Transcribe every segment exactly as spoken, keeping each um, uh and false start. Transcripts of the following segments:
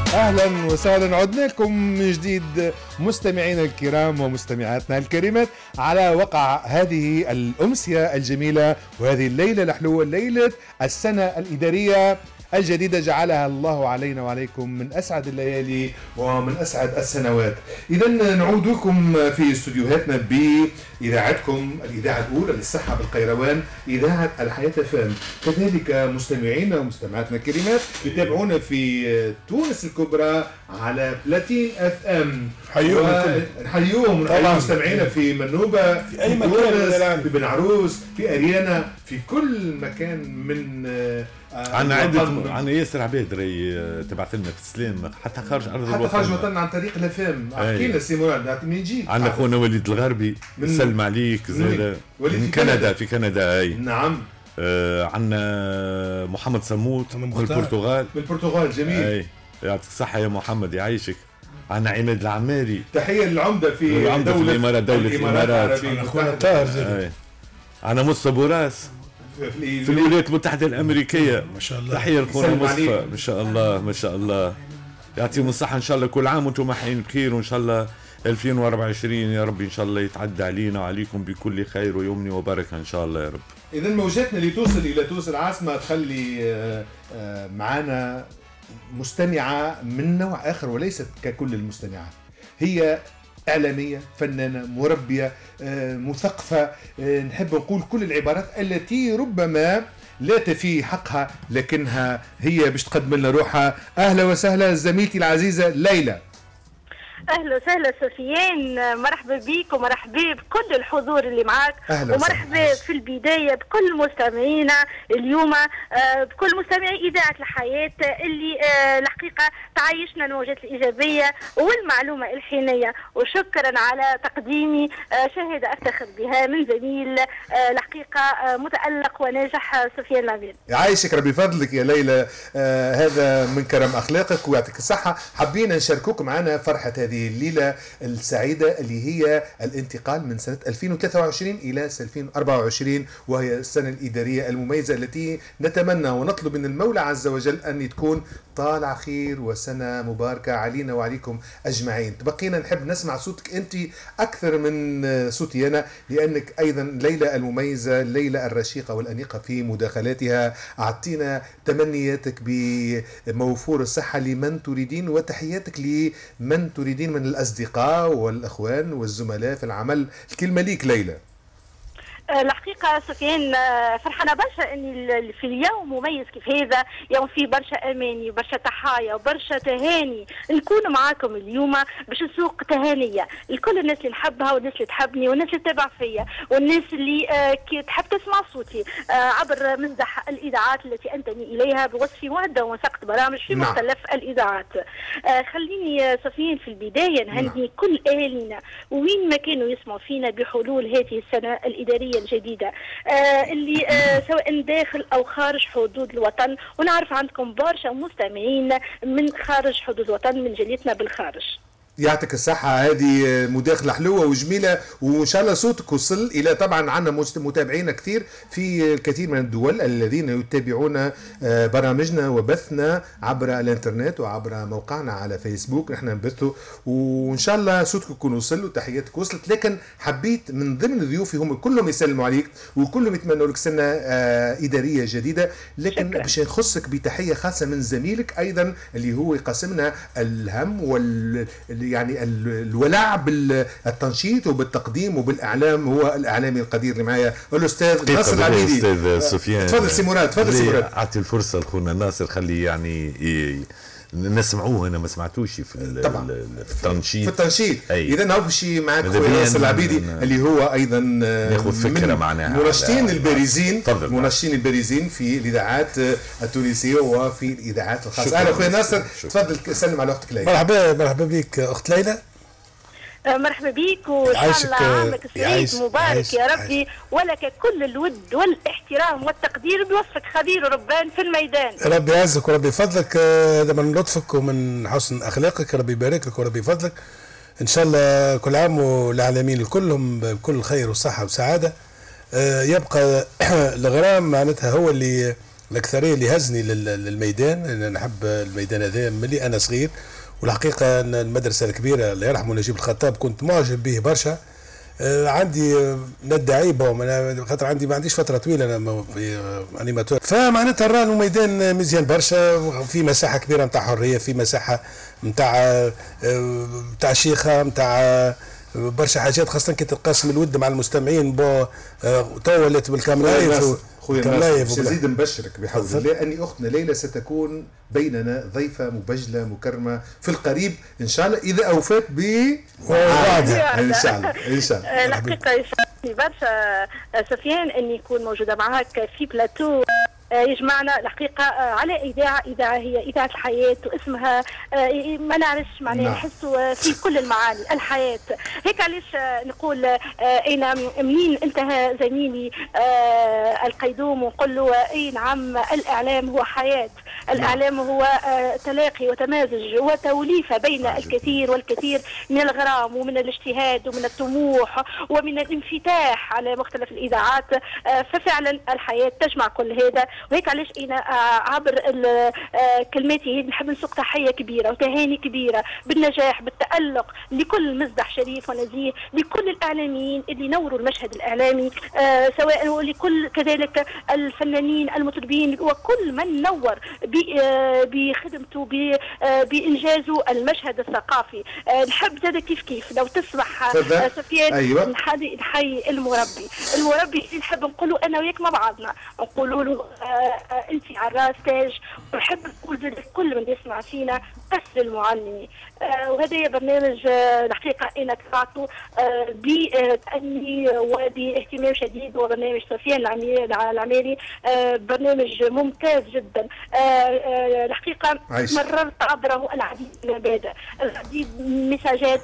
اهلا وسهلا، عدنا لكم من جديد مستمعينا الكرام ومستمعاتنا الكريمات على وقع هذه الامسيه الجميله وهذه الليله الحلوه، ليله السنه الاداريه الجديدة جعلها الله علينا وعليكم من أسعد الليالي ومن أسعد السنوات. إذا نعود لكم في استوديوهاتنا بإذاعتكم الإذاعة الأولى للصحة بالقيروان، إذاعة الحياة فام. كذلك مستمعينا ومستمعاتنا الكريمات يتابعونا في تونس الكبرى على بلاتين اف ام. حيوم حيوم مستمعينا في منوبة، في أي مكان، في بن عروس، في أريانا، في كل مكان من آه عنا عدة عنا ياسر عباد راهي تبعث لنا في السلام حتى خارج ارض الوطن، حتى خارج وطننا عن طريق لافام. احكي لنا سي مراد من يجيك. عندنا خونا وليد الغربي نسلم عليك زاد من, من كندا، في كندا اي نعم. آه عندنا محمد صموت من البرتغال، من البرتغال جميل، اي يعطيك الصحة يا محمد يعيشك. عندنا عماد العماري، تحية للعمدة في العمدة دولة في الامارات، دولة الامارات. عندنا خونا طاهر زاد، عندنا مصطفى بوراس في, في الولايات المتحدة الأمريكية، ما شاء الله. تحية لخونا مصطفى، ما شاء الله ما شاء الله، يعطيهم الصحة إن شاء الله. كل عام وأنتم حيين بخير، وإن شاء الله ألفين وأربعة وعشرين يا رب إن شاء الله يتعدى علينا وعليكم بكل خير ويمن وبركة إن شاء الله يا رب. إذا موجاتنا اللي توصل إلى تونس العاصمة تخلي معانا مستمعة من نوع آخر وليست ككل المستمعات، هي إعلامية، فنانة، مربية، مثقفة، نحب نقول كل العبارات التي ربما لا تفي حقها لكنها هي باش تقدم لنا روحها. أهلا وسهلا زميلتي العزيزة ليلى. اهلا وسهلا سفيان، مرحبا بيك ومرحبا بكل الحضور اللي معاك، ومرحبا في البدايه بكل مستمعينا اليوم، بكل مستمعي اذاعه الحياه اللي الحقيقه تعيشنا الموجات الايجابيه والمعلومه الحينيه، وشكرا على تقديمي شهاده افتخر بها من زميل الحقيقه متالق وناجح سفيان لابين. يعيشك ربي فضلك يا ليلى، آه هذا من كرم اخلاقك ويعطيك الصحه. حابين نشاركوك معنا فرحه هذه الليلة السعيدة اللي هي الانتقال من سنة ألفين وثلاثة وعشرين إلى ألفين وأربعة وعشرين، وهي السنة الإدارية المميزة التي نتمنى ونطلب من المولى عز وجل أن تكون طالع خير وسنة مباركة علينا وعليكم أجمعين. تبقينا نحب نسمع صوتك أنت أكثر من صوتي أنا، لأنك أيضا ليلى المميزة، ليلى الرشيقة والأنيقة في مداخلاتها. أعطينا تمنياتك بموفور الصحة لمن تريدين، وتحياتك لمن تريدين من الأصدقاء والأخوان والزملاء في العمل. الكلمة ليك ليلى. الحقيقة سفيان فرحانة برشا اني في اليوم مميز كيف هذا، يوم فيه برشا اماني وبرشا تحايا وبرشا تهاني، نكون معاكم اليوم باش نسوق تهانية لكل الناس اللي نحبها والناس اللي تحبني والناس اللي تتابع فيا والناس اللي تحب تسمع صوتي عبر مزح الاذاعات التي انتمي اليها بوصفي مهدة ومساقة برامج في مختلف الاذاعات. خليني سفيان في البداية نهني كل اهالينا وين ما كانوا يسمعوا فينا بحلول هذه السنة الادارية الجديدة آه اللي آه سواء داخل او خارج حدود الوطن، ونعرف عندكم برشا مستمعين من خارج حدود الوطن من جاليتنا بالخارج. يعطيك الصحة، هذه مداخلة حلوة وجميلة، وإن شاء الله صوتك وصل إلى، طبعا عندنا متابعين كثير في الكثير من الدول الذين يتابعون برامجنا وبثنا عبر الانترنت وعبر موقعنا على فيسبوك، نحن نبثه، وإن شاء الله صوتك يكون وصل وتحياتك وصلت. لكن حبيت من ضمن ضيوفي هم كلهم يسلموا عليك وكلهم يتمنوا لك سنة إدارية جديدة، لكن باش نخصك بتحية خاصة من زميلك أيضا اللي هو يقاسمنا الهم وال يعني الولع بالتنشيط وبالتقديم وبالاعلام، هو الاعلامي القدير اللي معايا الاستاذ ناصر العبيدي. استاذ سفيان تفضل سي مراد، تفضل سي مراد. اعطي الفرصه لخونا ناصر، خلي يعني نسمعوه، انا ما سمعتوش في طبعا في التنشيط في التنشيط. اذا نمشي معك خويا ناصر العبيدي اللي هو ايضا ناخذ فكره معناها مناشطين البارزين، مناشطين البارزين في الاذاعات التونسيه وفي الاذاعات الخاصه. اهلا خويا ناصر، تفضل سلم على اختك ليلى. مرحبا مرحبا بك اخت ليلى. مرحبا بيك وان شاء الله عامك سعيد مبارك يا ربي، ولك كل الود والاحترام والتقدير بوصفك خبير وربان في الميدان. ربي يعزك وربي يفضلك، هذا من لطفك ومن حسن اخلاقك، ربي يبارك لك وربي يفضلك ان شاء الله. كل عام والعالمين كلهم بكل خير وصحه وسعاده. يبقى الغرام معناتها هو اللي الاكثريه اللي هزني للميدان، انا نحب الميدان هذا ملي انا صغير، والحقيقه ان المدرسه الكبيره الله يرحمه نجيب الخطاب كنت معجب به برشا. آه عندي ندعي بهم خاطر عندي ما عنديش فتره طويله انا في آه انيماتور، فمعناتها نرى الميدان مزيان برشا، في مساحه كبيره نتاع حريه، في مساحه نتاع آه نتاع شيخه، نتاع برشا حاجات، خاصه كي تتقاسم الود مع المستمعين بو آه تو ولات بالكاملايف خويا ناصر نزيد نبشرك بحول الله اني اختنا ليلى ستكون بيننا ضيفه مبجله مكرمه في القريب ان شاء الله، اذا اوفات ب وعدها ان شاء الله ان شاء الله. الحقيقه يشرفني برشا سفيان اني نكون موجوده معاك في بلاتو يجمعنا الحقيقه على اذاعه اذاعه هي اذاعه الحياه، واسمها ما نعرفش معناها نحسوا في كل المعاني الحياه. هيك علاش نقول انا منين انتهى زميلي القيدوم ونقول له اي نعم الاعلام هو حياه، الاعلام هو تلاقي وتمازج وتوليفه بين الكثير والكثير من الغرام ومن الاجتهاد ومن الطموح ومن الانفتاح على مختلف الاذاعات، ففعلا الحياه تجمع كل هذا. وهيك علاش انا عبر كلماتي نحب نسوق تحيه كبيره وتهاني كبيره بالنجاح بالتالق لكل مصدح شريف ونزيه، لكل الاعلاميين اللي نوروا المشهد الاعلامي، آه سواء ولكل كذلك الفنانين المطربين وكل من نور بخدمته بانجازه المشهد الثقافي. آه نحب زاد كيف كيف لو تسمح آه سفيان أيوة. نحيي نحيي المربي، المربي اللي نحب نقولوا انا وياك مع بعضنا، نقولوا له آه انت على الراس تاج، ونحب نقول لكل من يسمع فينا أسر المعلمي. آه وهذا برنامج آه الحقيقه انا تبعته آه بتأني وباهتمام شديد، وبرنامج سفيان العمالي آه برنامج ممتاز جدا. آه آه الحقيقه مررت عبره العديد من المبادئ، العديد من المساجات،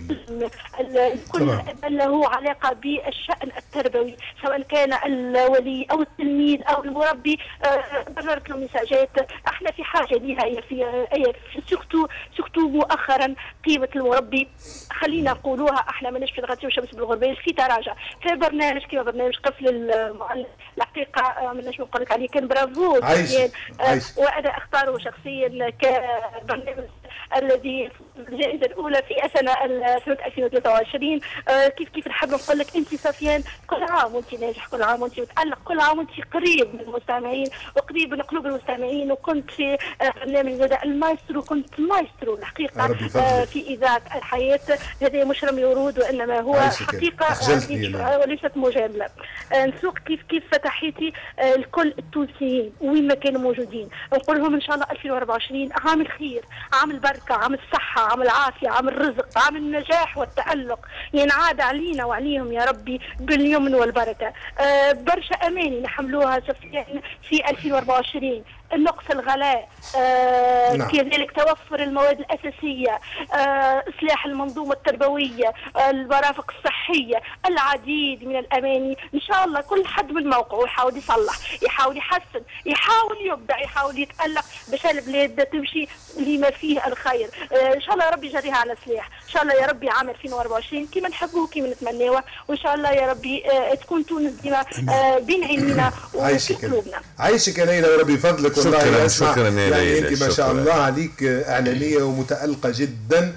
الكل له علاقه بالشأن التربوي، سواء كان الولي او التلميذ او المربي. آه مررت له مساجات احنا في حاجه لها، هي في سورتو سورتو مؤخرا قيمه المربي خلينا نقولوها احنا ماناش في الغد وشمس بالغربال في تراجع. في برنامج كيما برنامج قفل المعلم الحقيقه ماناش نقول لك عليه كان برافو عايش. عايش. وانا اختاره شخصيا كبرنامج الذي الجائزه الاولى في سنه سنه ألفين وثلاثة وعشرين. آه كيف كيف نحب نقول لك انت سفيان كل عام وانت ناجح، كل عام وانت متالق، كل عام وانت قريب من المستمعين وقريب من قلوب المستمعين. وكنت في آه برنامج هذا المايسترو، كنت مايسترو الحقيقه آه في اذاعه الحياه. هذا مش رمي ورود وانما هو حقيقه وليست مجامله. آه نسوق كيف كيف فتحيتي آه الكل التونسيين وين ما كانوا موجودين، نقول لهم ان شاء الله ألفين وأربعة وعشرين عام الخير، عام البركه، عام الصحه، عام العافيه، عام الرزق، عام النجاح والتالق ينعاد علينا وعليهم يا ربي باليمن والبركه. آه برشا اماني نحملوها سفيان في ألفين وأربعة وعشرين، النقص الغلاء، آه نعم. كذلك توفر المواد الأساسية، آه إصلاح المنظومة التربوية، آه المرافق الصحية، العديد من الأماني. إن شاء الله كل حد من موقعه يحاول يصلح، يحاول يحسن، يحاول يبدع، يحاول يتألق باش البلاد تمشي لما فيه الخير. آه إن شاء الله يا ربي يجريها على سلاح، إن شاء الله يا ربي عام ألفين وأربعة وعشرين كما نحبوه كما نتمناوه، وإن شاء الله يا ربي آه تكون تونس ديما آه بين عينينا وفي قلوبنا. عايشك يا ليلى وربي فضلك. شكرا شكرا يا يعني ليلى، انت ما شاء الله عليك اعلاميه ومتالقه جدا،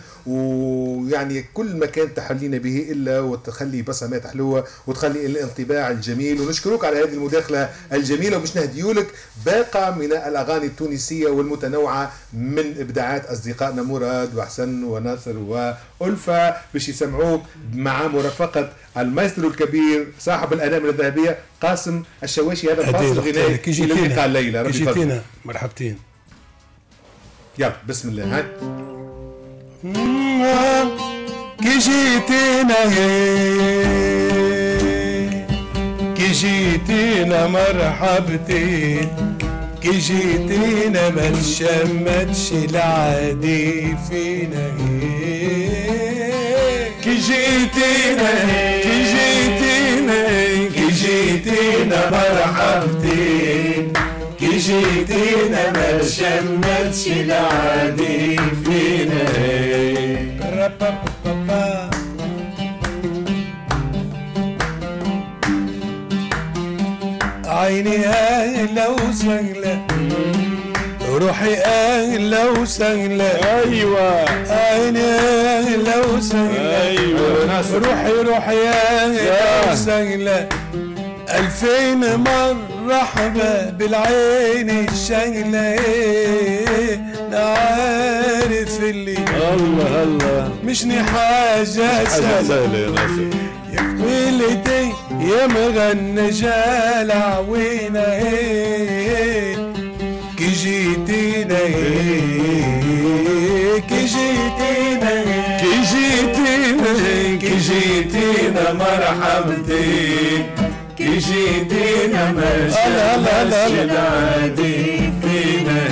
ويعني كل ما كان تحلينا به الا وتخلي بصمات حلوه وتخلي الانطباع الجميل. ونشكرك على هذه المداخله الجميله، وباش نهديولك باقه من الاغاني التونسيه والمتنوعه من ابداعات اصدقائنا مراد وحسن وناصر والفه باش يسمعوك مع مرافقه المايسترو الكبير صاحب الانامل الذهبيه قاسم الشواشي. هذا الفاصل الغنائي الى اللقاء الليله. ربي يفضلك. مرحبتين. يلا بسم الله. هاي كي جيتينا كي جيتينا مرحبتين، كي جيتينا ما تشمتش العادي فينا، كي جيتينا كي جيتينا كي جيتينا مرحبتين، كي جيتينا ما شمتش العادي فينا. عيني هاي لو زغل اهلا وسهلا ايوه عيني اهلا وسهلا ايوه روحي روحي يا اهلا وسهلا ألفين مرحبا بالعين الشغلة عارف اللي الله الله مشني حاجة سهلة يا ناصر يا ولدي يا مغنى جالع وينا كي جيتينا كي جيتينا كي جيتينا كي جيتينا مرحبتين كي جيتينا ما شافش العادي فينا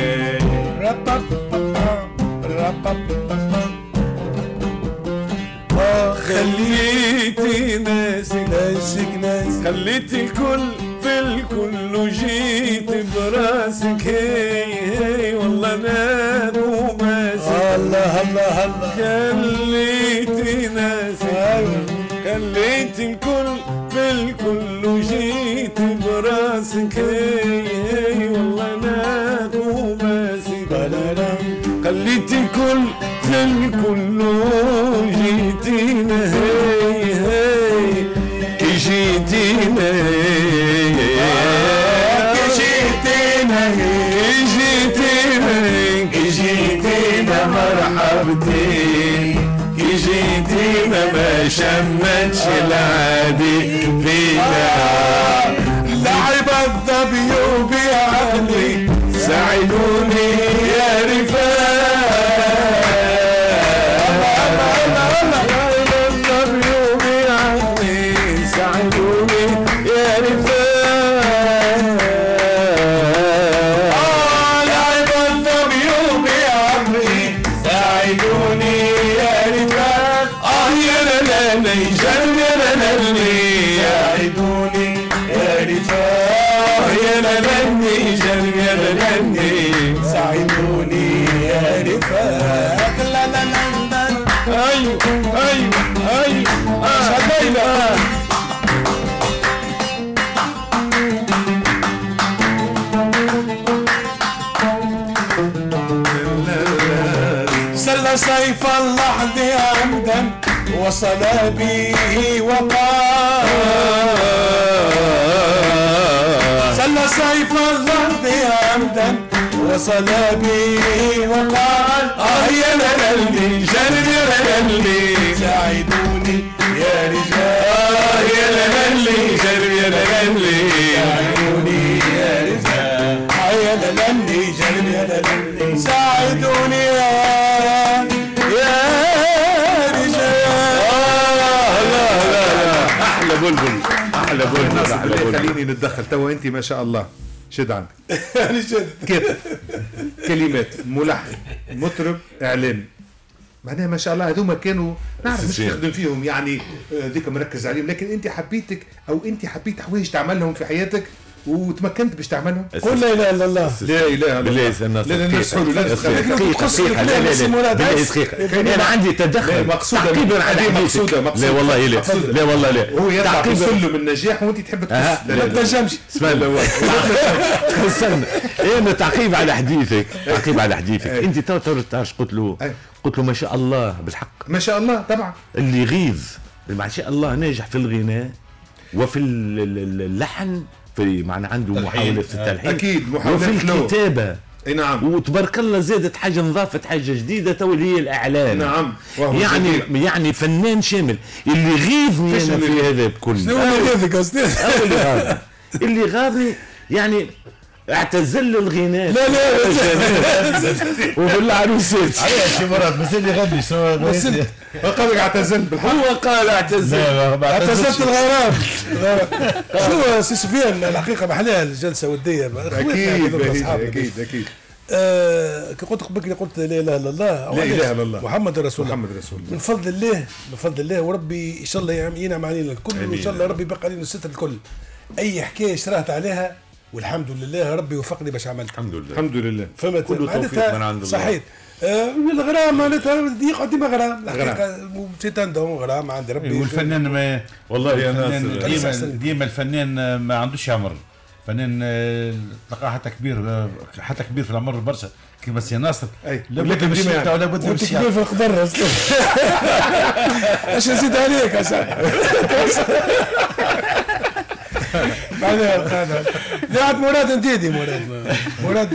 خليتي ناسك ناسك ناسك خليتي الكل في الكل وجيت براسك هي هي والله ما ماسك الله الله الله خليتي ناسك خليتي الكل في الكل وجيت براسك هي هي والله ما ماسك خليتي الكل في الكل وجيتينا هي هي كي جيتينا كي جيتينا كي جيتينا كي جيتينا مرحبتين كي جيتينا ما شمتش العادي فينا لعب الظبي بعقلي ساعدوني يا رفاق ساعدوني يا رفاق لعب الظبي بعقلي ساعدوني يا رفاق اه يا لالي جرب يا لالي ساعدوني يا رفاق يا لالي جرب يا لالي ساعدوني يا رفاق لا لا لا لا ايوه ايوه ايوه اه سل سيف اللحظ عمدا وصل به وقال سل سيف اللحظ عمدا وصل به وقال اه يا لالي جرب يا لالي ساعدوني يا رجال اه يا لالي جرب يا لالي ساعدوني يا رجال اه يا لالي جرب يا لالي ساعدوني يا يا رجال لا لا لا احلى بلبل احلى بلبل احلى بلبل خليني نتدخل توا انت ما شاء الله شد عندك يعني شد كاتب كلمات ملحن مطرب اعلامي معناها ما شاء الله هذوما كانوا نعرف مش تخدم فيهم يعني ذيك مركز عليهم لكن انت حبيتك او انت حبيت حوايج تعملهم في حياتك وتمكنت باش تعملهم قول لا اله الا الله لا اله الا الله بالله الناس لا نسحولوا لا دقيقة لا دقيقة أنا عندي تدخل مقصودة على مقصودة لا والله لا لا والله لا هو يطلع في سلم النجاح وانت تحب تقص لا تنجمش اسمع استنى انا تعقيب على حديثك تعقيب على حديثك انت تو ترتاش قلت له قلت له ما شاء الله بالحق ما شاء الله طبعا اللي يغيظ ما شاء الله ناجح في الغناء وفي اللحن في معنى عنده محاولة في التلحين اكيد محاولة وفي الكتابة اي نعم وتبارك الله زادت حاجة نضافت حاجة جديدة تو اللي هي الإعلان نعم يعني جديد. يعني فنان شامل اللي غيظني أنا في هذا بكل شنو اللي غاضك أستاذ؟ اللي غاضني اللي غاضني يعني اعتزل الغناء لا لا وبالعروسات علاش شي مرات بس اللي غني شنو قال لك اعتزل بالحق هو قال اعتزل اعتزلت الغرام شو سي سفيان الحقيقه محلاها الجلسه وديه اكيد اكيد اكيد آه كي قلت قبل قلت لا اله الا الله لا اله الا الله محمد رسول الله محمد رسول الله من فضل الله من فضل الله وربي ان شاء الله ينعم علينا الكل وان شاء الله ربي يبقى علينا الستر الكل اي حكايه شرحت عليها والحمد لله ربي وفقني باش عملت الحمد لله الحمد لله فهمت كله توفيق من عند الله صحيح آه الغرام معناتها ديق ديما غرام الحقيقه نسيت عندهم غرام عند ربي والفنان ما والله يا ناس ديما ديما الفنان ما عندوش عمر فنان تلقاه حتى كبير حتى كبير في العمر برشا كيما سي ناصر لابد من الشياطه ولا بد من الشياطه كبير في القدر اش نزيد عليك يا صاحبي بعدها هذا قاعد مراد انتيدي مراد مراد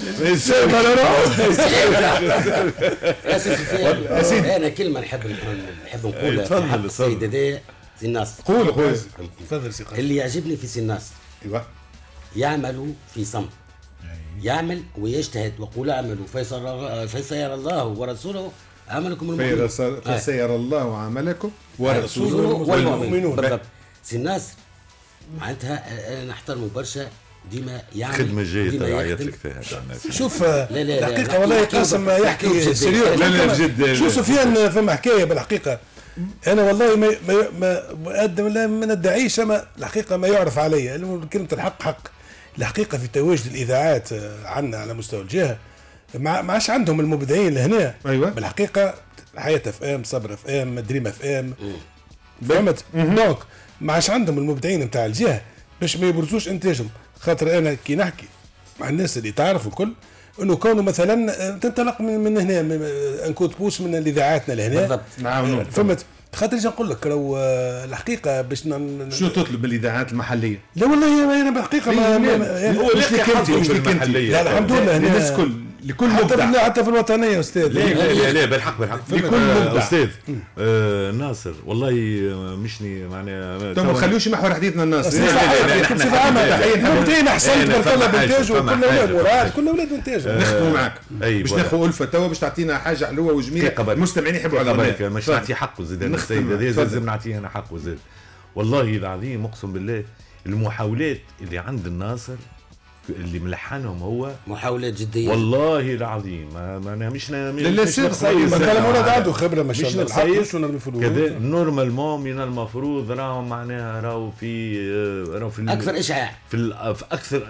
انا كلمه نحب نحب نقولها في حق السيد هذا سي ناصر. قول قول تفضل سي اللي يعجبني في سي ناصر ايوه يعمل في صمت، يعمل ويجتهد وقول اعملوا فسيرى الله ورسوله عملكم المؤمنون فسيرى الله عملكم ورسوله والمؤمنون. بالضبط. سي ناصر معناتها نحترمه برشا، ديما يعمل خدمة جيدة رعيت لك فيها. شوف الحقيقة والله قاسم يحكي سيريو. لا لا بجد. شوف سفيان فما حكاية بالحقيقة، أنا والله ما ما ما ما ندعيش، أما الحقيقة ما يعرف عليا كلمة الحق حق. الحقيقة في تواجد الإذاعات عندنا على مستوى الجهة ما عادش عندهم المبدعين لهنا. أيوة. بالحقيقة حياة اف ام، صبر اف ام، دريم اف ام، فهمت؟ دونك ما عادش عندهم المبدعين نتاع الجهة باش ما يبرزوش انتاجهم. خاطر انا كي نحكي مع الناس اللي تعرف الكل انه كانوا مثلا تنطلق من, من هنا ان كود بوس من الاذاعاتنا لهنا. بالضبط. نعم. فهمت؟ خاطر ايش نقول لك راهو الحقيقه باش ن... شنو تطلب بالاذاعات المحليه؟ لا والله انا بالحقيقه ما, ما, ما هو مش لك انت مش لك انت. لا الحمد لله الناس كل لكل مبدع حتى, حتى في الوطنيه استاذ. لا لا لا, لا بالحق بالحق لكل مبدع استاذ آه ناصر والله مشني معناها تو ما نخليوش محور حديثنا الناصر. لا لا احنا مبدعين احسنت بارك الله بانتاج وكل اولاد مراد كل اولاد بانتاج. نخدموا معك باش ناخذ الفه توا باش تعطينا حاجه حلوه وجميله المستمعين يحبوا على بالك مش نعطي حقه زيد السيد هذا لازم نعطيه انا حقه زيد. والله العظيم اقسم بالله المحاولات اللي عند الناصر اللي ملحنهم هو محاولات جديه والله العظيم. ما ما انا مش مش لا مش نقصيص كلام ولاد عنده خبره ما شاء الله. مش نقصيص كذا نورمالمون من المفروض راهم معناها راهو في راهو في اكثر اشعاع في, في اكثر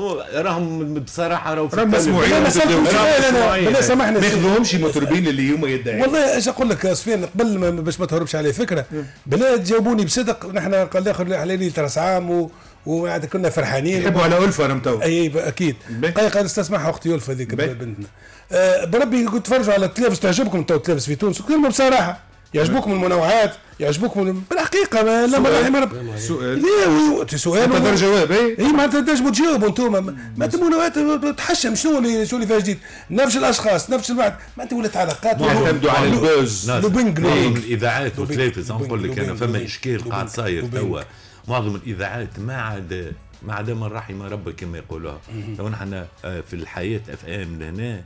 راهم بصراحه راهو في مسموعين. انا سامحني ما ياخذوهمش مطربين اللي هما يدعي. والله ايش اقول لك يا سفيان قبل باش ما تهربش عليه فكره بلا تجاوبوني بصدق. نحن قال لي اخر على راس عام وقاعد كنا فرحانين يحبوا على ألفة انا متو. اي اكيد قال قال استسمعها اختي ألفة ذيك بنتنا. أه بربي كنت تفرجوا على التلفز تعجبكم تو التلفز في تونس كلمه بصراحه يعجبوكم المنوعات يعجبوكم بالحقيقه. ما لا ما سؤال لا سؤال هذا جواب. اي اي ما تنجموا تجاوبوا انتم ما المنوعات تحشم شنو اللي شنو اللي فيها جديد نفس الاشخاص نفس الوقت ما انت ولات علاقات يعتمدوا على البوز. معظم الاذاعات والتلفز نقول لك انا فما اشكال قاعد صاير توا. معظم الاذاعات ما عاد ما عدا من رحم ربك كما يقولوها. تو نحن في الحياه اف ام لهنا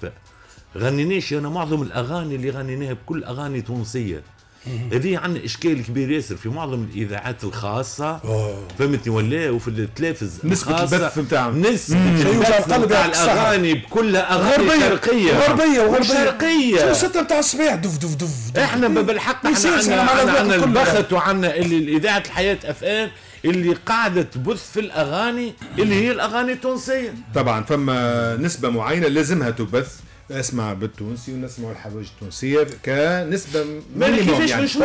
غنيناش انا معظم الاغاني اللي غنيناها بكل اغاني تونسيه. هذه عندنا اشكال كبير ياسر في معظم الاذاعات الخاصه فهمتني ولا وفي التلفز نسبه البث نتاعهم نسبه البث نتاع الاغاني بكلها اغاني شرقيه غربيه وشرقيه شو ستة بتاع الصباح دف دف دف احنا بالحق احنا عندنا البخت وعندنا اللي اذاعه الحياه اف ام اللي قاعده تبث في الاغاني اللي هي الاغاني التونسيه. طبعا فما نسبه معينه لازمها تبث اسمع بالتونسي ونسمع الحوايج التونسيه كنسبه مينيموم يعني. مش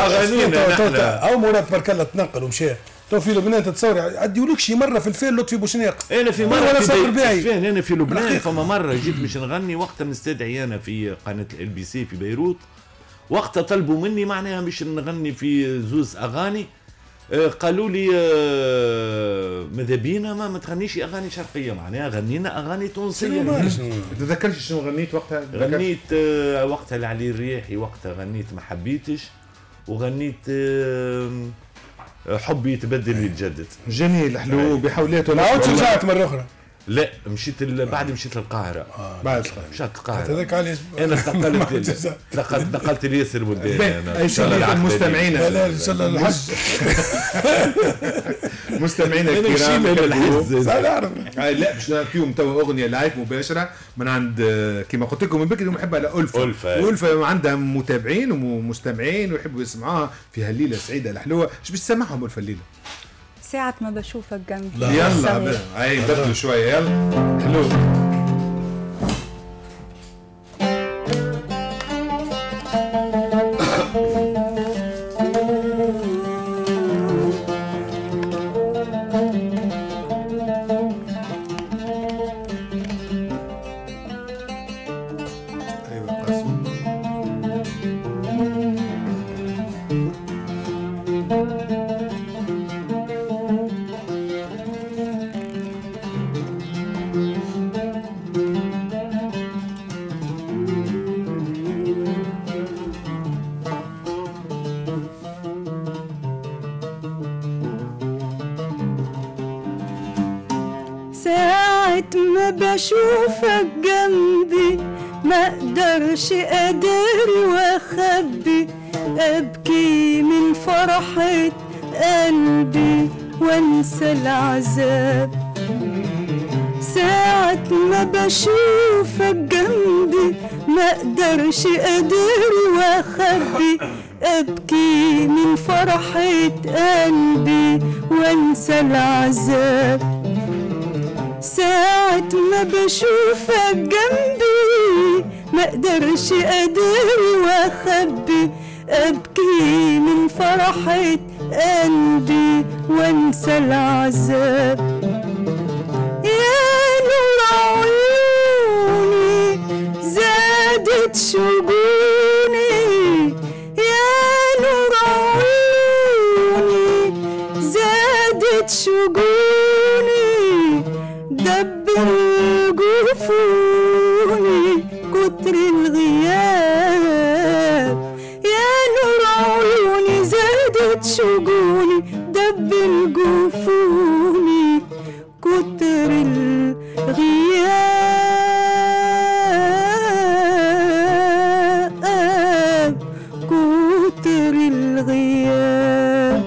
اغانينا او مرات تبارك الله تنقل ومشى تو في لبنان تتصور عديوا لك شي مره في الفيل لطفي بوشنيق. انا في مره في فين انا في لبنان فما مره جيت باش نغني وقتها مستدعي انا في قناه ال بي سي في بيروت. وقتها طلبوا مني معناها باش نغني في زوز اغاني. قالوا لي ماذا بينا ما, ما تغنيش اغاني شرقيه معناها غنينا اغاني تونسيه. ما تذكرش شنو غنيت وقتها؟ غنيت وقتها العلي الريحي وقتها غنيت ما حبيتش وغنيت حبي يتبدل ويتجدد. جميل حلو بحولات. ما عودش رجعت مره اخرى؟ لا مشيت بعد مشيت للقاهره. آه بعد مشيت القاهره هذاك علي انا انتقلت انتقلت انتقلت لياسر بودان انا ان شاء الله المستمعين لا ان شاء الله الحج مستمعينا الكرام لا باش نعطيهم توا اغنيه لايف مباشره من عند كما قلت لكم من بكري نحب على ألفة. ألفة عندها متابعين ومستمعين ويحبوا يسمعوها في هالليله السعيده الحلوه. ايش باش تسمعهم ألفة الليله؟ ساعة ما بشوفك جنبي. يلا هاي بدلوا شوية يلا حلو. ما بشوفك جنبي ما اقدرش اداري واخبي، ابكي من فرحة قلبي وانسى العذاب. ساعة ما بشوفك جنبي ما اقدرش اداري واخبي، ابكي من فرحة قلبي وانسى العذاب. ساعة ما بشوفك جنبي ما اقدرش اداري واخبي، ابكي من فرحة قلبي وانسى العذاب. يا نور عيوني زادت شجوني، يا نور عيوني زادت شجوني، دبر جفوني كتر الغياب. يا نور عيوني زادت شجوني، دبر جفوني كتر الغياب، كتر الغياب.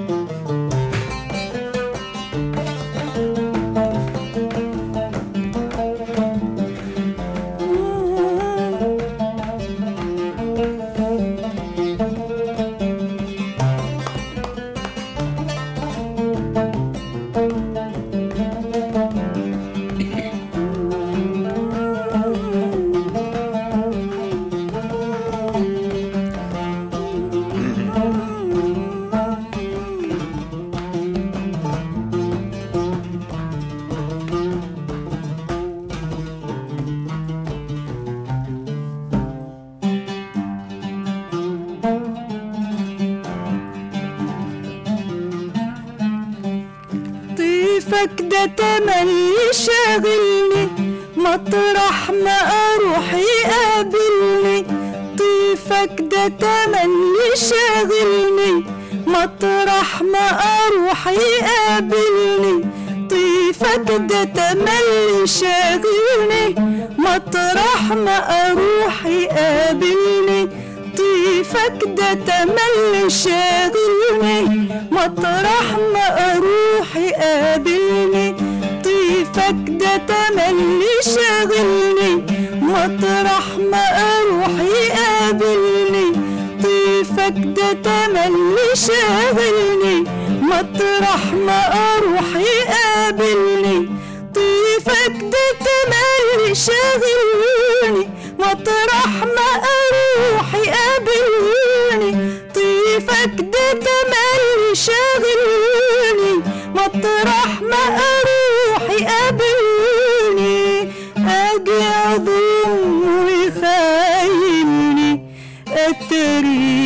طيفك ده تملي شاغلني، مطرح ما اروح يقابلني. طيفك ده تملي شاغلني، مطرح ما اروح يقابلني. طيفك ده تملي شاغلني، مطرح ما اروح يقابلني. طيفك ده تملي شاغلني، مطرح ما اروح يقابلني. طيفك ده تملي شاغلني، مطرح ما اروح يقابلني. طيفك ده تملي شاغلني، مطرح ما اروح يقابلني. طيفك ده تملي شاغلني، مطرح ما اروح يقابلني. طيفك ده تملي شاغلني، مطرح ما اروح يقابلني. اجي اضم ويخيلني اتري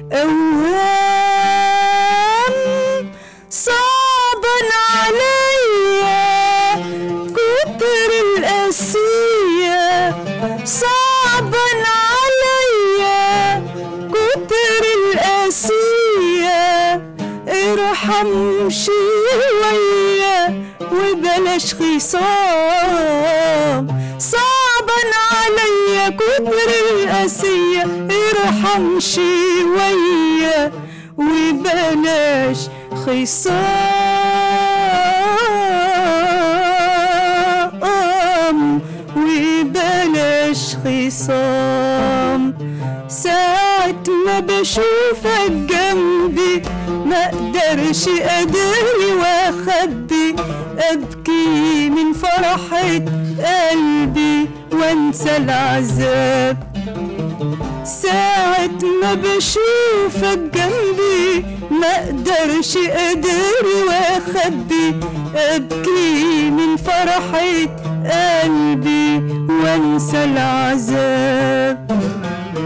اوهام، صعبا عليا كتر القاسية، صعبا عليا كتر القاسية. ارحم شوية وبلاش خصام، صعبا عليا كتر القاسية. ارحم شوية وبلاش خصام، وبلاش خصام. ساعة ما بشوفك جنبي ما اقدرش اداري واخبي، ابكي من فرحة قلبي وانسى العذاب. ساعة ما بشوفك جنبي ما اقدرش اداري واخبي، ابكي من فرحة قلبي وانسى العذاب.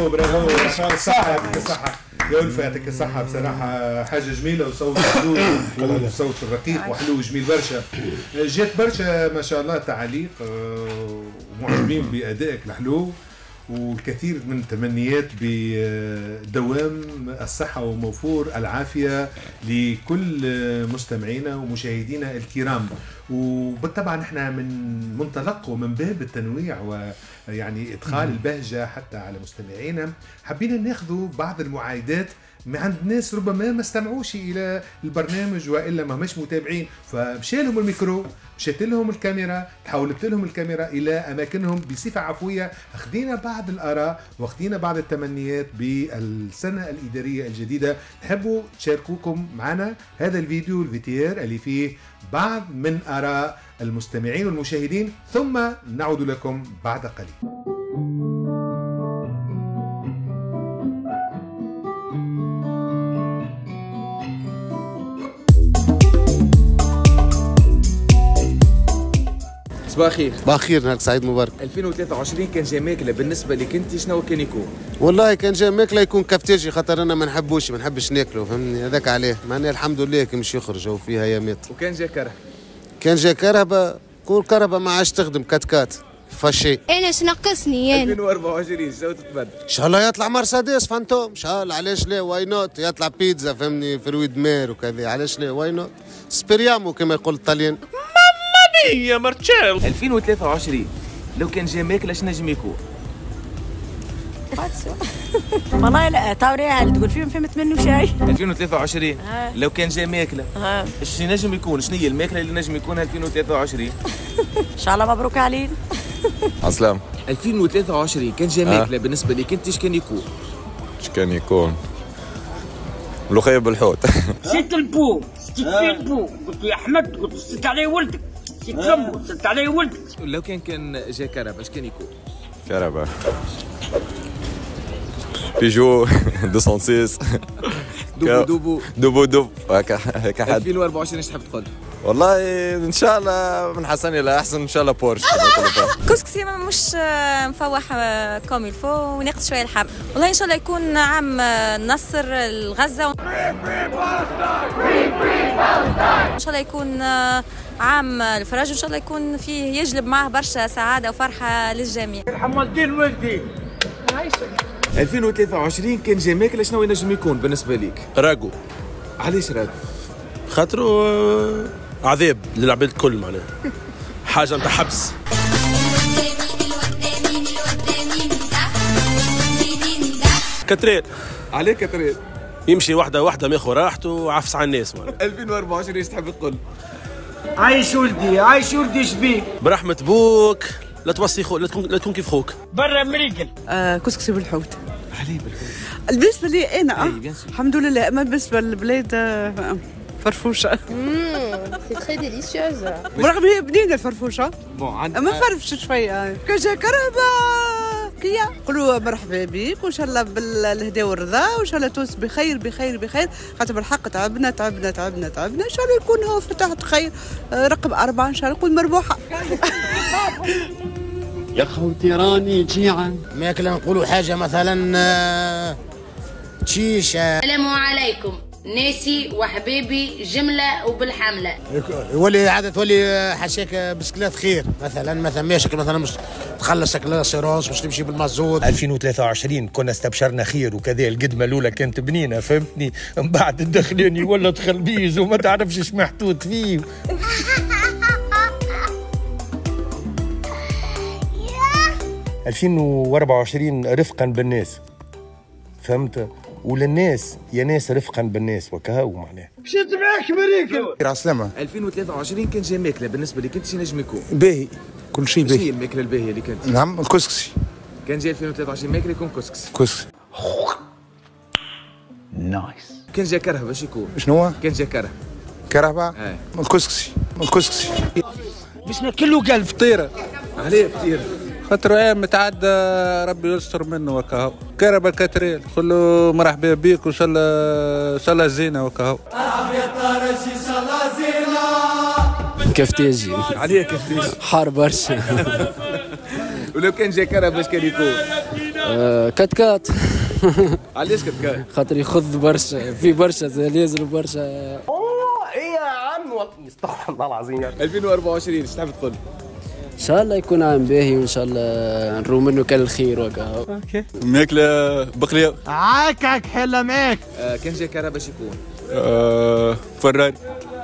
برافو برافو يعطيك الصحة يعطيك الصحة يا ألفة يعطيك الصحة. بصراحة حاجة جميلة وصوت حلو وصوت رقيق وحلو وجميل برشا. جات برشا ما شاء الله تعاليق ومعجبين بأدائك الحلو والكثير من التمنيات بدوام الصحة وموفور العافية لكل مستمعينا ومشاهدينا الكرام. وبالطبع نحن من منطلق ومن باب التنويع ويعني إدخال البهجة حتى على مستمعينا حبينا ناخذ بعض المعايدات من عند ناس ربما ما استمعوش الى البرنامج والا ما مش متابعين، فمشى لهم الميكرو، مشات لهم الكاميرا، تحولت لهم الكاميرا الى اماكنهم بصفه عفويه. اخذنا بعض الاراء واخذنا بعض التمنيات بالسنه الاداريه الجديده. نحبوا تشاركوكم معنا هذا الفيديو الفيتير اللي فيه بعض من اراء المستمعين والمشاهدين، ثم نعود لكم بعد قليل. صباح الخير. صباح الخير، نهارك سعيد مبارك. ألفين وثلاثة وعشرين كان جا ماكله بالنسبه لك انت شنو كان يكون؟ والله كان جا ماكله يكون كفتاجي، خاطر انا ما نحبوش ما نحبش ناكله، فهمني، هذاك عليه. معناها الحمد لله كي مش يخرج او فيها ايامات. وكان جا كرهبه؟ كان جا كرهبه، كل كرهبه ما عادش تخدم كات كات فاشي. انا اش نقصني انا؟ ألفين وأربعة وعشرين شنو تتبدل؟ ان شاء الله يطلع مرسيدس فانتوم، ان شاء الله، علاش لا، واي نوت. يطلع بيتزا، فهمني، فرويد مير وكذا، علاش لا، واي نوت. سبريامو كما يقول الطليان. يا مرتشال. ألفين وثلاثة وعشرين لو كان جا ماكله شنو نجم يكون؟ والله لا طاوريها اللي تقول فيهم فهمت منه شيء. ألفين وثلاثة وعشرين لو كان جا ماكله شنو نجم يكون؟ شنو هي الماكله اللي نجم يكون ألفين وثلاثة وعشرين؟ ان شاء الله مبروك علينا. عسلام. ألفين وثلاثة وعشرين كان جا ماكله بالنسبه لك انت اش كان يكون؟ اش كان يكون؟ ملوخيه بالحوت. سيت البو سيت البو قلت يا احمد، قلت سيت علي ولدك، سيت جنبه سيت علي ولدك. لو كان كان جا كهرباء اش كان يكون؟ كهرباء بيجو مئتين وستة. دوبو دوبو دوبو دوبو هكا هكا حد. ألفين وأربعة وعشرين ايش تحب تقول؟ والله ان شاء الله من حسن الى احسن، ان شاء الله بورش. كسكسي مش مفوح كوم الفو وناقص شويه الحب. والله ان شاء الله يكون عام النصر لغزه، ان شاء الله يكون عام الفرج، وان شاء الله يكون فيه يجلب معه برشا سعاده وفرحه للجميع. حمى الدين ولدي. ألفين وثلاثة وعشرين كان جا ماكله شنو ينجم يكون بالنسبه ليك؟ راقو. علاش راقو؟ خاطرو عذاب للعباد الكل، معناها حاجه نتاع حبس. كتريل. عليه كتريل؟ يمشي وحده وحده ماخذ راحته وعفس على الناس، معناها. ألفين وأربعة وعشرين ايش تحب تقول؟ عايش ولدي عايش ولدي شبيك؟ برحمه بوك لا توصي خو... لا تكون لا تكون كيف خوك. برا مريقل. آه كسكسي بالحوت. عليه بالحوت؟ بالنسبه لي انا أه. الحمد لله، اما بالنسبه للبلاد آه فرفوشه. امم سي تري ديليسيوز. برغم هي بنينه الفرفوشه بون اما فرفش شويه. كان جا كرهبه كيا نقولوا مرحبا بك، وان شاء الله بالهدى والرضا، وان شاء الله تونس بخير بخير بخير، خاطر بالحق تعبنا تعبنا تعبنا تعبنا. ان شاء الله يكون هو فتحت خير. رقم أربعة ان شاء الله نكون مربوحه. يا خوتي راني جيعان. ماكله نقولوا حاجه مثلا تشيشه. السلام عليكم ناسي وحبيبي جمله وبالحمله. يولي عاده تولي حشاك بسكلات خير، مثلا مثلا ماشي مثلا مش تخلص كلاسيروس مش تمشي بالمازوت. ألفين وثلاثة وعشرين كنا استبشرنا خير وكذا، القدمه الاولى كانت بنينه، فهمتني، من بعد الدخلاني ولا تخلبيز وما تعرفش ايش محطوط فيه. ألفين وأربعة وعشرين رفقا بالناس، فهمت، وللناس يا ناس رفقا بالناس وكهو معناه. مشيت معاك مريكل. عسلامة. ألفين وثلاثة وعشرين كان جا ماكله بالنسبه لك انت شنو نجم يكون؟ باهي، كل شيء باهي. شنو هي الماكله الباهيه اللي كانت؟ نعم الكسكسي. كان جا ألفين وثلاثة وعشرين ماكله يكون كسكسي. كسكسي. نايس. كان جا كرهبه اش يكون؟ شنو هو؟ كان جا كرهبه. كرهبه؟ ايه. الكسكسي، الكسكسي. باش ناكلو قال فطيره. عليه فطيره؟ خاطر ايه متعدى ربي يستر منه وكهو. كرهبه كتريل، قول له مرحبا بيك وان شاء الله ان شاء الله زينه وكهو. كفتاجي. عليه كفتاجي. حار برشا. ولو كان جا كرهبه اش كان يكون؟ آه كات كات. علاش كات كات؟ خاطر يخذ برشا في برشا زلازل وبرشا. اوه ايه يا عم والله استغفر الله العظيم. ألفين وأربعة وعشرين ايش تحب تقول؟ ان شاء الله يكون عام باهي وان شاء الله نرو منه كل الخير وكا. اوكي ماكله بقليه عاكك حلا ماك. آه كان جا كهرباء باش يكون؟ آه فراري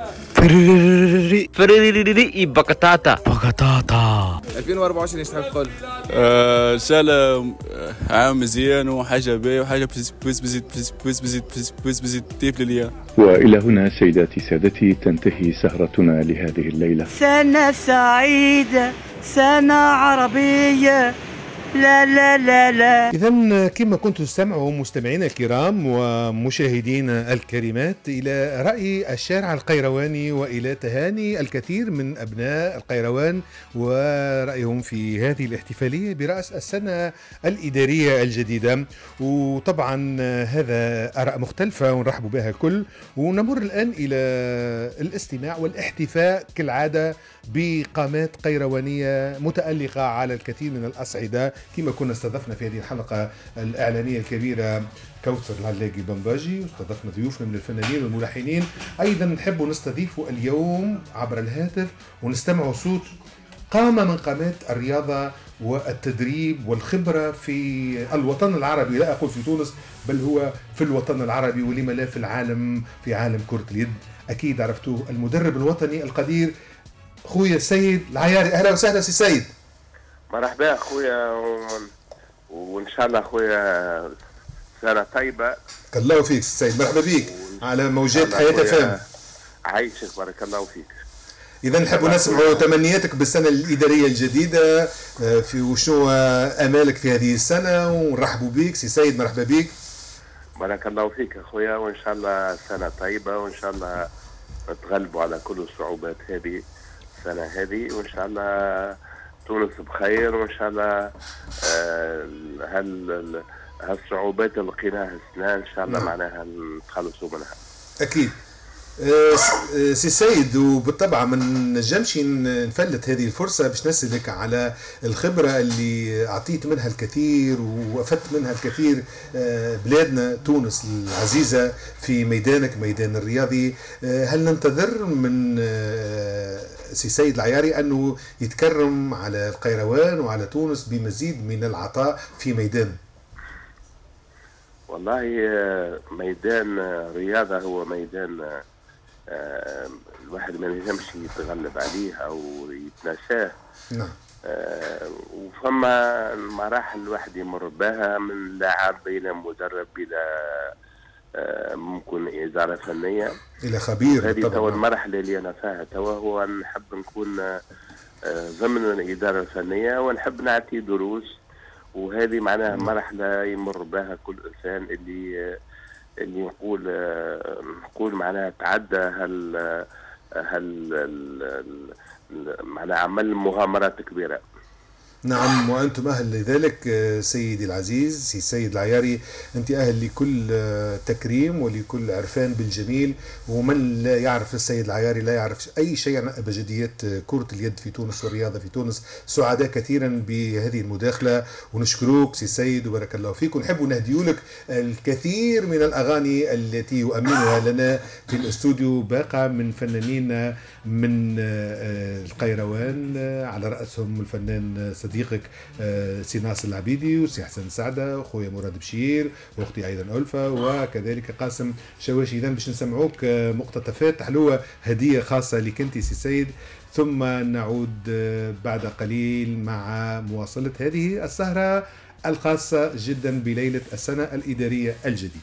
فراري فراري بقطاطا بقطاطا. ألفين وأربعة وعشرين ايش تحب تقول؟ آه ان شاء الله عام مزيان وحاجه باهيه وحاجه بزيد بزيد بزيد بزيد بزيد بزيد بزيد تيف ليا. والى هنا سيداتي سادتي تنتهي سهرتنا لهذه الليله. سنه سعيده سنه عربيه لا لا لا لا. إذا كما كنتم تستمعوا مستمعينا الكرام ومشاهدينا الكريمات إلى رأي الشارع القيرواني وإلى تهاني الكثير من أبناء القيروان ورأيهم في هذه الاحتفالية برأس السنة الإدارية الجديدة. وطبعا هذا آراء مختلفة ونرحب بها الكل. ونمر الآن إلى الاستماع والاحتفاء كالعادة بقامات قيروانية متألقة على الكثير من الأصعدة كما كنا استضفنا في هذه الحلقة الإعلانية الكبيرة كوثر العلاقي بمباجي واستضفنا ضيوفنا من الفنانين والملحنين. أيضا نحب نستضيف اليوم عبر الهاتف ونستمع صوت قامة من قامات الرياضة والتدريب والخبرة في الوطن العربي، لا أقول في تونس بل هو في الوطن العربي ولما لا في العالم، في عالم كرة اليد. أكيد عرفتوه، المدرب الوطني القدير خويا السيد العياري. أهلا وسهلا سي سيد. مرحبا اخويا و... وان شاء الله اخويا سنه طيبه. الله فيك السيد، مرحبا بك على موجات حياه فام. عايشك بارك الله فيك. اذا نحب نسمعوا تمنياتك بالسنه الاداريه الجديده، في وشنو امالك في هذه السنه، ونرحبوا بك سي سيد. مرحبا بك. بارك الله فيك اخويا، وان شاء الله سنه طيبه وان شاء الله نتغلبوا على كل الصعوبات هذه السنه هذه، وان شاء الله تونس بخير، وان شاء الله هال هالصعوبات اللي لقيناها السنه ان شاء الله معناها نتخلصوا منها. اكيد. سي سيد، وبالطبع ما نجمش نفلت هذه الفرصه باش نسالك على الخبره اللي اعطيت منها الكثير وافدت منها الكثير بلادنا تونس العزيزه في ميدانك ميدان الرياضي. هل ننتظر من سي سيد العياري انه يتكرم على القيروان وعلى تونس بمزيد من العطاء في ميدان؟ والله ميدان الرياضه هو ميدان الواحد ما ينجمش يتغلب عليه او يتناساه. نعم. وفما مراحل الواحد يمر بها، من لاعب الى مدرب الى ممكن إدارة فنية إلى خبير. هذه توا المرحلة اللي أنا فيها توا، هو نحب نكون ضمن الإدارة الفنية ونحب نعطي دروس، وهذه معناها مرحلة يمر بها كل إنسان اللي اللي نقول نقول معناها تعدى هال هال معناها عمل مغامرات كبيرة. نعم، وأنتم أهل لذلك سيدي العزيز سي سيد العياري. أنت أهل لكل تكريم ولكل عرفان بالجميل، ومن لا يعرف السيد العياري لا يعرف أي شيء عن أبجديات كرة اليد في تونس والرياضة في تونس. سعداء كثيرا بهذه المداخلة ونشكروك سي سيد وبارك الله فيك، ونحب نهديو لك الكثير من الأغاني التي يؤمنها لنا في الاستوديو باقة من فنانين من القيروان، على رأسهم الفنان صديقك سي ناصر العبيدي وسي حسن سعدة وخويا مراد بشير واختي ايضا ألفة وكذلك قاسم شواشي. اذا باش نسمعوك مقتطفات حلوة هدية خاصة لك انت سي سيد، ثم نعود بعد قليل مع مواصلة هذه السهرة الخاصة جدا بليلة السنة الإدارية الجديدة.